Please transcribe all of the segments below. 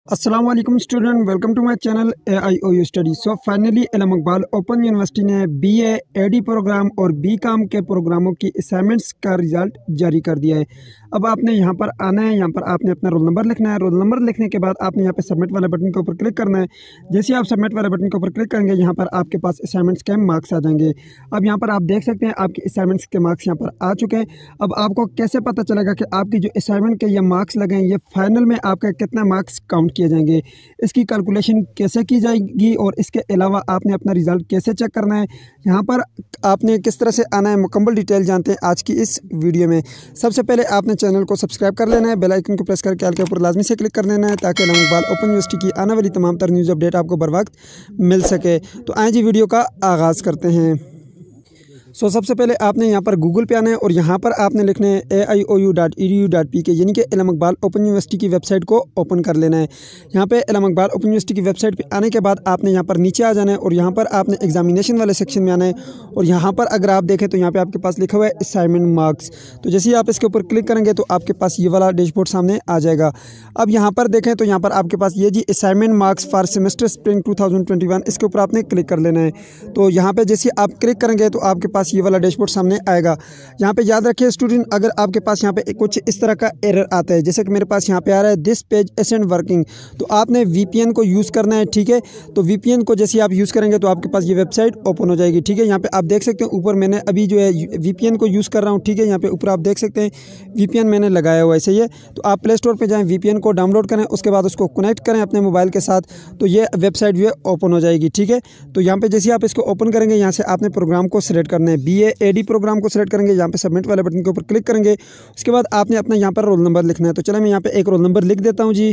अस्सलाम वालेकुम student, welcome to my channel AIO study. So finally Iqbal open university ने BA AD program और BCom के प्रोग्रामों की असाइनमेंट्स का रिज़ल्ट जारी कर दिया है। अब आपने यहाँ पर आना है, यहाँ पर आपने अपना रोल नंबर लिखना है। रोल नंबर लिखने के बाद आपने यहाँ पे सबमिट वाले बटन के ऊपर क्लिक करना है। जैसे आप सबमिट वाले बटन के ऊपर क्लिक करेंगे, यहाँ पर आपके पास असाइनमेंट्स के मार्क्स आ जाएंगे। अब यहाँ पर आप देख सकते हैं आपके असाइनमेंट्स के मार्क्स यहाँ पर आ चुके हैं। अब आपको कैसे पता चलेगा कि आपकी जो असाइनमेंट के ये मार्क्स लगे हैं, ये फाइनल में आपका कितना मार्क्स काउंट किए जाएंगे, इसकी कैलकुलेशन कैसे की जाएगी और इसके अलावा आपने अपना रिज़ल्ट कैसे चेक करना है, यहाँ पर आपने किस तरह से आना है, मुकम्मल डिटेल जानते हैं आज की इस वीडियो में। सबसे पहले आपने चैनल को सब्सक्राइब कर लेना है, बेल आइकन को प्रेस करके आल के ऊपर लाजमी से क्लिक कर लेना है ताकि इकबाल ओपन यूनिवर्सिटी की आने वाली तमाम तर न्यूज़ अपडेट आपको बर वक्त मिल सके। तो आइए जी वीडियो का आगाज़ करते हैं। सबसे पहले आपने यहाँ पर गूगल पे आना है और यहाँ पर आपने लिखना है aiou.edu.pk यानी कि इकबाल ओपन यूनिवर्सिटी की वेबसाइट को ओपन कर लेना है। यहाँ पे इकबाल ओपन यूनिवर्सिटी की वेबसाइट पे आने के बाद आपने यहाँ पर नीचे आ जाना है और यहाँ पर आपने एग्जामिनेशन वाले सेक्शन में आना है और यहाँ पर अगर आप देखें तो यहाँ पे आपके पास लिखा हुआ है असाइनमेंट मार्क्स। तो जैसे ही आप इसके ऊपर क्लिक करेंगे तो आपके पास ये वाला डैशबोर्ड सामने आ जाएगा। अब यहाँ पर देखें तो यहाँ पर आपके पास ये जी assignment marks for semester spring 2021, इसके ऊपर आपने क्लिक कर लेना है। तो यहाँ पर जैसे आप क्लिक करेंगे तो आपके पास ये वाला डैशबोर्ड सामने आएगा। यहाँ पे याद रखिए स्टूडेंट, अगर आपके पास यहाँ पे कुछ इस तरह का एरर आता है, जैसे कि मेरे पास यहाँ पे आ रहा है दिस पेज इजंट वर्किंग, तो आपने वीपीएन को यूज़ करना है। ठीक है, तो वीपीएन को जैसे आप यूज़ करेंगे तो आपके पास ये वेबसाइट ओपन हो जाएगी। ठीक है, यहाँ पे आप देख सकते हैं ऊपर मैंने अभी जो है वीपीएन को यूज़ कर रहा हूँ। ठीक है, यहाँ पे ऊपर आप देख सकते हैं वीपीएन मैंने लगाया हुआ है। सही है, तो आप प्ले स्टोर पर जाएँ, वीपीएन को डाउनलोड करें, उसके बाद उसको कनेक्ट करें अपने मोबाइल के साथ, तो ये वेबसाइट जो है ओपन हो जाएगी। ठीक है, तो यहाँ पे जैसे आप इसको ओपन करेंगे, यहाँ से आपने प्रोग्राम को सिलेक्ट करना है, बीए एडी प्रोग्राम को सिलेक्ट करेंगे, यहाँ पे सबमिट वाले बटन के ऊपर क्लिक करेंगे। उसके बाद आपने अपना यहाँ पर रोल नंबर लिखना है। तो चलो मैं यहाँ पे एक रोल नंबर लिख देता हूँ जी।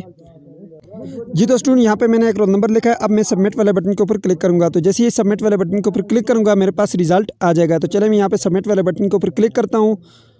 तो स्टूडेंट यहाँ पे मैंने एक रोल नंबर लिखा है। अब मैं सबमिट वाले बटन के ऊपर क्लिक करूँगा, तो जैसे ही सबमिट वाले बटन के ऊपर क्लिक करूँगा मेरे पास रिजल्ट आ जाएगा। तो चले मैं यहाँ पे सबमिट वाले बटन के ऊपर क्लिक करता हूँ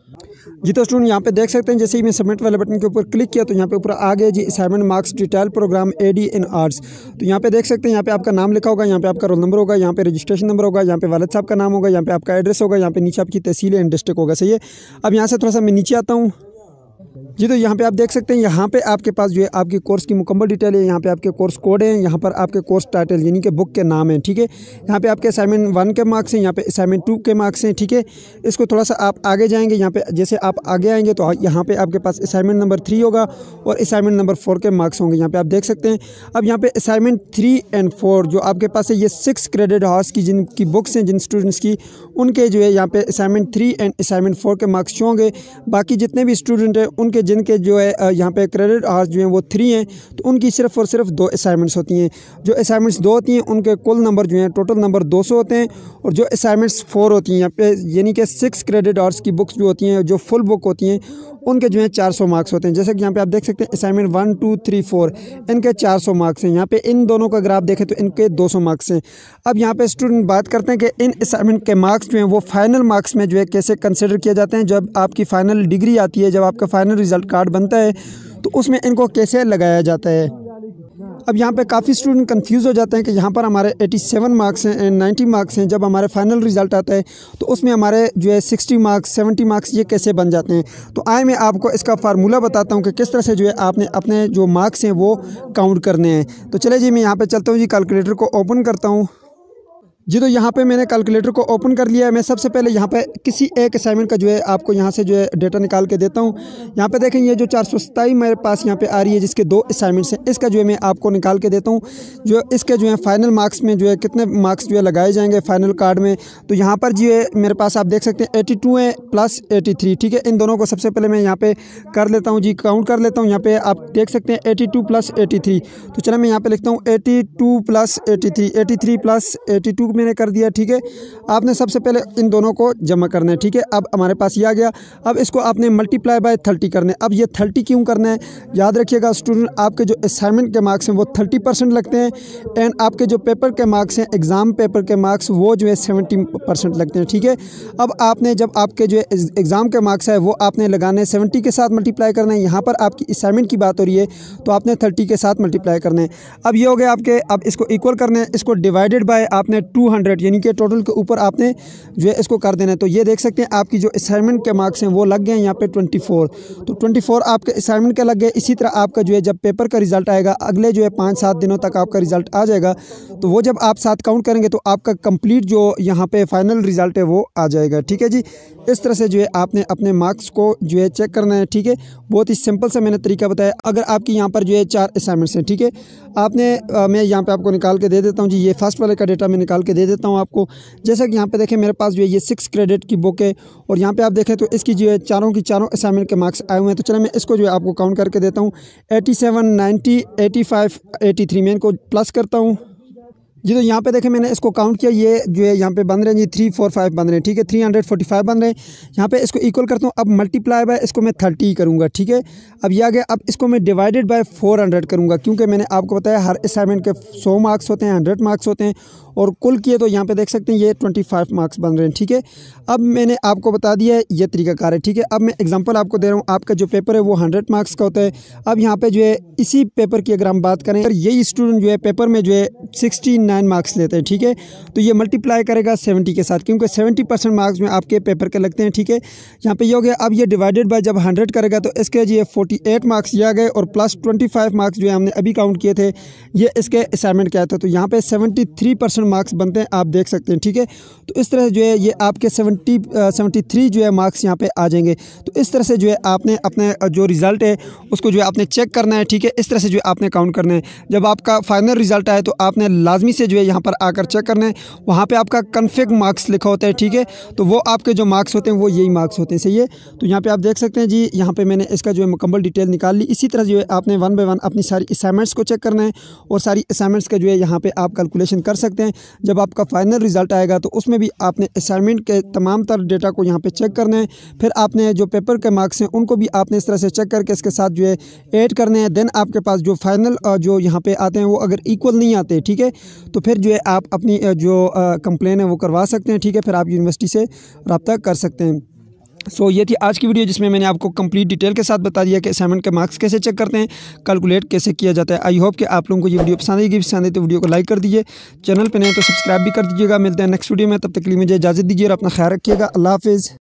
तो स्टूडेंट यहाँ पे देख सकते हैं जैसे ही मैं सबमिट वाले बटन के ऊपर क्लिक किया तो यहाँ पे ऊपर आ गया जी assignment marks detail program AD in arts. तो यहाँ पे देख सकते हैं यहाँ पे आपका नाम लिखा होगा, यहाँ पे आपका रोल नंबर होगा, यहाँ पे रजिस्ट्रेशन नंबर होगा, यहाँ पे वालिद साहब का नाम होगा, यहाँ पे आपका एड्रेस होगा, यहाँ पे नीचे आपकी तहसील एंड डिस्ट्रिक्ट होगा। सही है, अब यहाँ से थोड़ा सा मैं नीचे आता हूँ तो यहाँ पे आप देख सकते हैं यहाँ पे आपके पास जो है आपकी कोर्स की मुकम्मल डिटेल है, यहाँ पे आपके कोर्स कोड हैं, यहाँ पर आपके कोर्स टाइटल यानी कि बुक के नाम हैं। ठीक है, यहाँ पे आपके असाइनमेंट 1 के मार्क्स हैं, यहाँ पे असाइनमेंट 2 के मार्क्स हैं। ठीक है, इसको थोड़ा सा आप आगे जाएंगे, यहाँ पे जैसे आप आगे आएंगे तो यहाँ पे आपके पास असाइनमेंट नंबर 3 होगा और असाइनमेंट नंबर 4 के मार्क्स होंगे, यहाँ पे आप देख सकते हैं। अब यहाँ पे असाइनमेंट 3 और 4 जो आपके पास है, ये 6 क्रेडिट आवर्स की जिनकी बुक्स हैं जिन स्टूडेंट्स की, उनके जो है यहाँ पे असाइनमेंट 3 और असाइनमेंट 4 के मार्क्स शो होंगे। बाकी जितने भी स्टूडेंट हैं उनके जिनके जो है यहाँ पे क्रेडिट आवर्स जो हैं वो 3 हैं, तो उनकी सिर्फ और सिर्फ 2 असाइनमेंट्स होती हैं। जो असाइनमेंट्स 2 होती हैं उनके कुल नंबर जो हैं टोटल नंबर 200 होते हैं, और जो असाइनमेंट्स 4 होती हैं यहाँ पे यानी कि 6 क्रेडिट आवर्स की बुक्स जो होती हैं, जो फुल बुक होती हैं, उनके जो है 400 मार्क्स होते हैं। जैसे कि यहाँ पे आप देख सकते हैं असाइनमेंट 1, 2, 3, 4 इनके 400 मार्क्स हैं। यहाँ पे इन दोनों का अगर आप देखें तो इनके 200 मार्क्स हैं। अब यहाँ पे स्टूडेंट बात करते हैं कि इन असाइनमेंट के मार्क्स जो हैं वो फाइनल मार्क्स में जो है कैसे कंसिडर किए जाते हैं। जब आपकी फ़ाइनल डिग्री आती है, जब आपका फ़ाइनल रिज़ल्ट कार्ड बनता है, तो उसमें इनको कैसे लगाया जाता है। अब यहाँ पे काफ़ी स्टूडेंट कंफ्यूज हो जाते हैं कि यहाँ पर हमारे 87 मार्क्स हैं एंड 90 मार्क्स हैं, जब हमारे फाइनल रिज़ल्ट आता है तो उसमें हमारे जो है 60 मार्क्स 70 मार्क्स ये कैसे बन जाते हैं। तो आए मैं आपको इसका फार्मूला बताता हूँ कि किस तरह से जो है आपने अपने जो मार्क्स हैं वो काउंट करने हैं। तो चले जी मैं यहाँ पर चलता हूँ जी, कैलकुलेटर को ओपन करता हूँ तो यहाँ पे मैंने कैलकुलेटर को ओपन कर लिया है। मैं सबसे पहले यहाँ पे किसी एक असाइनमेंट का जो है आपको यहाँ से जो है डेटा निकाल के देता हूँ। यहाँ पे देखें ये जो 427 मेरे पास यहाँ पे आ रही है जिसके 2 असाइनमेंट्स हैं, इसका जो है मैं आपको निकाल के देता हूँ। जो इसके जो है फाइनल मार्क्स में जो है कितने मार्क्स जो है लगाए जाएंगे फाइनल कार्ड में। तो यहाँ पर जो है मेरे पास आप देख सकते हैं 82 है प्लस 83। ठीक है, इन दोनों को सबसे पहले मैं यहाँ पर कर लेता हूँ जी, काउंट कर लेता हूँ। यहाँ पर आप देख सकते हैं 82 प्लस 83। तो चलो मैं यहाँ पर लिखता हूँ 82 प्लस 83, 83 प्लस 82 मैंने कर दिया। ठीक है, आपने सबसे पहले इन दोनों को जमा करना है। ठीक है, अब हमारे पास ये आ गया। अब इसको आपने मल्टीप्लाई बाय 30 करना है। अब ये 30 क्यों करना है, याद रखिएगा स्टूडेंट, आपके जो असाइनमेंट के मार्क्स हैं वो 30% लगते हैं एंड आपके जो पेपर के मार्क्स हैं, एग्ज़ाम पेपर के मार्क्स, वो जो है 70% लगते हैं। ठीक है, अब आपने जब आपके जो एग्ज़ाम के मार्क्स है वो आपने लगाने 70 के साथ मल्टीप्लाई करना है। यहाँ पर आपकी असाइनमेंट की बात हो रही है तो आपने 30 के साथ मल्टीप्लाई करना है। अब ये हो गया आपके, अब इसको इक्वल करना है, इसको डिवाइडेड बाय आपने 2 200 यानी कि टोटल के ऊपर आपने जो है इसको कर देना है। तो ये देख सकते हैं आपकी जो असाइनमेंट के मार्क्स हैं वो लग गए हैं यहाँ पे 24। तो 24 आपके असाइनमेंट के लग गए। इसी तरह आपका जो है जब पेपर का रिज़ल्ट आएगा अगले जो है 5-7 दिनों तक आपका रिज़ल्ट आ जाएगा। तो वो जब आप साथ काउंट करेंगे तो आपका कंप्लीट जो यहाँ पे फाइनल रिज़ल्ट है वो आ जाएगा। ठीक है जी, इस तरह से जो है आपने अपने मार्क्स को जो है चेक करना है। ठीक है, बहुत ही सिंपल सा मैंने तरीका बताया। अगर आपकी यहाँ पर जो है 4 असाइनमेंट्स हैं, ठीक है, आपने मैं यहाँ पे आपको निकाल के दे देता हूँ जी। ये फर्स्ट वाले का डेटा मैं निकाल के दे देता हूँ आपको। जैसा कि यहाँ पे देखें मेरे पास जो है ये 6 क्रेडिट की बुक है और यहाँ पे आप देखें तो इसकी जो है चारों की चारों असाइनमेंट के मार्क्स आए हुए हैं। तो चलो मैं इसको जो है आपको काउंट करके देता हूँ। 87, 90, 85, 83 मैं इनको प्लस करता हूँ जी। तो यहाँ पे देखें मैंने इसको काउंट किया, ये जो है यहाँ पे बन रहे हैं जी 345 बन रहे हैं। ठीक है, 345 बन रहे हैं। यहाँ पे इसको इक्वल करता हूँ। अब मल्टीप्लाई बाय इसको मैं 30 करूँगा। ठीक है, अब ये आ गया। अब इसको मैं डिवाइडेड बाय 400 करूँगा, क्योंकि मैंने आपको बताया हर असाइनमेंट के 100 मार्क्स होते हैं, 100 मार्क्स होते हैं और कुल किए तो यहाँ पे देख सकते हैं ये 25 मार्क्स बन रहे हैं। ठीक है, अब मैंने आपको बता दिया है ये तरीकाकार है। ठीक है, अब मैं एग्जांपल आपको दे रहा हूँ। आपका जो पेपर है वो 100 मार्क्स का होता है। अब यहाँ पे जो है इसी पेपर की अगर हम बात करें, यही स्टूडेंट जो है पेपर में जो है 69 मार्क्स लेते हैं। ठीक है, तो ये मल्टीप्लाई करेगा 70 के साथ, क्योंकि 70% मार्क्स में आपके पेपर के लगते हैं। ठीक है, यहाँ पे ये हो गया। अब ये डिवाइडेड बाय जब 100 करेगा तो इसके जो 48 मार्क्स ये आ गए और प्लस 25 मार्क्स जो है हमने अभी काउंट किए थे ये इसके असाइनमेंट के आए थे। तो यहाँ पे 73% मार्क्स बनते हैं, आप देख सकते हैं। ठीक है, तो इस तरह जो है ये आपके 73 जो है मार्क्स यहाँ पे आ जाएंगे। तो इस तरह से जो है आपने अपने जो रिज़ल्ट है उसको जो है आपने चेक करना है। ठीक है, इस तरह से जो है आपने काउंट करना है। जब आपका फाइनल रिज़ल्ट आए तो आपने लाजमी से जो है यहाँ पर आकर चेक करना है। वहाँ पे आपका कन्फिग मार्क्स लिखा होता है। ठीक है, तो वो आपके जो मार्क्स होते हैं वो यही मार्क्स होते हैं। सही है, तो यहाँ पे आप देख सकते हैं जी, यहाँ पे मैंने इसका जो है मुकम्मल डिटेल निकाल ली। इसी तरह जो है आपने 1 बाय 1 अपनी सारी असाइनमेंट्स को चेक करना है और सारी असाइनमेंट्स का जो है यहाँ पे आप कैलकुलेशन कर सकते हैं। जब आपका फाइनल रिज़ल्ट आएगा तो उसमें भी आपने असाइनमेंट के तमाम तर डेटा को यहाँ पे चेक करना है। फिर आपने जो पेपर के मार्क्स हैं उनको भी आपने इस तरह से चेक करके इसके साथ जो है ऐड करने हैं। देन आपके पास जो फाइनल जो यहाँ पे आते हैं वो अगर इक्वल नहीं आते, ठीक है, तो फिर जो है आप अपनी जो कंप्लेन है वो करवा सकते हैं। ठीक है, फिर आप यूनिवर्सिटी से रब्ता कर सकते हैं। सो ये थी आज की वीडियो, जिसमें मैंने आपको कंप्लीट डिटेल के साथ बता दिया कि असाइनमेंट के मार्क्स कैसे चेक करते हैं, कैलकुलेट कैसे किया जाता है। आई होप कि आप लोगों को ये वीडियो पसंद आएगी। पसंद है तो वीडियो को लाइक कर दीजिए, चैनल पे नए तो सब्सक्राइब भी कर दीजिएगा। मिलते हैं नेक्स्ट वीडियो में, तब तक के लिए मुझे इजाज़त दीजिए और अपना ख्याल रखिएगा। अल्लाह हाफिज़।